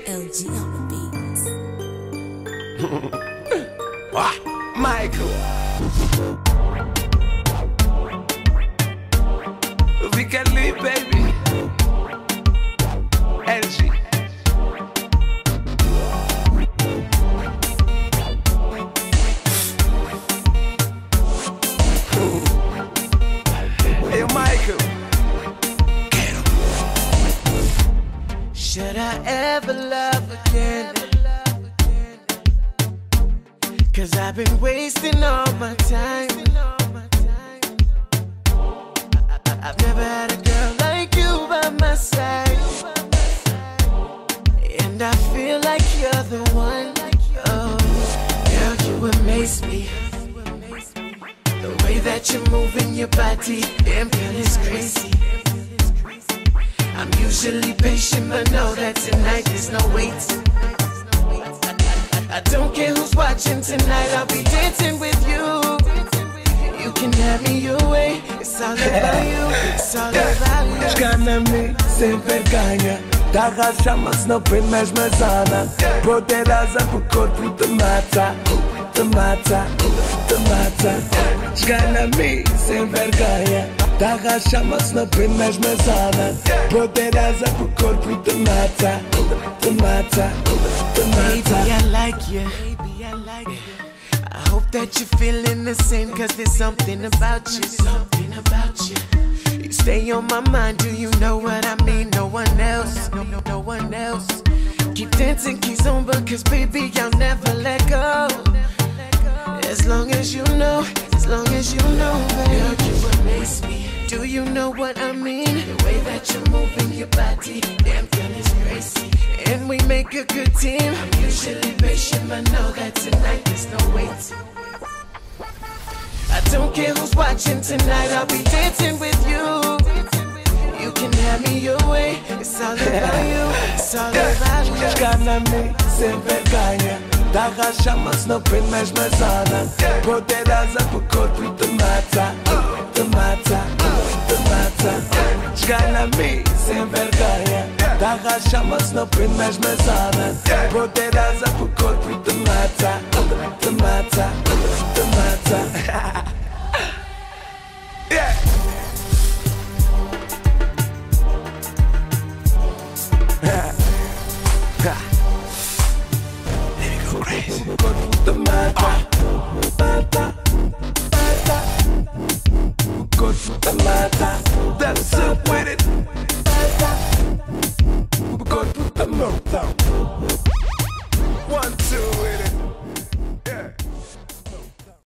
LG on the beats. Michael. We can live, baby. LG. Hey, Michael. Should I ever love again? Cause I've been wasting all my time. I've never had a girl like you by my side, and I feel like you're the one. Oh, girl, you amaze me. The way that you're moving your body, damn girl, it's crazy. I'm usually patient, but know that tonight there's no wait. I don't care who's watching tonight, I'll be dancing with you. You can have me your way, it's all about you, it's all about you. Shkanami, sem vergonha. Dá chamas, não primas mais ana. Poderosa pro corpo te mata, te mata, te mata. Shkanami, sem vergonha. Dá chamas, não primas mais ana. Poderosa pro corpo te mata, te mata, te mata. Baby, I like you. Baby, I like you. I hope that you're feeling the same, cause there's something about you, something about you. You stay on my mind, do you know what I mean? No one else, no one else. Keep dancing, keep zumba, cause baby, I'll never let go. As long as you know, as long as you know, baby. Girl, you amaze me. Do you know what I mean? The way that you're moving your body, damn girl, it's crazy. And we make a good team. I'm usually patient, but know that tonight there's no wait. I don't care who's watching tonight, I'll be dancing with you. You can have me your way, it's all about you, it's all about you. Shkanami, sem vergonha. Dá chamas, não primas mais ana. Poderosa pro corpo te mata, te mata, te mata. Shkanami, sem vergonha. Dá chamas, não primas mais ana. Poderosa pro corpo te mata, te mata, te mata. Yeah. Crazy. The mata, mata, mata. Go to the mata. That's up with it. Mata. Go to the mata.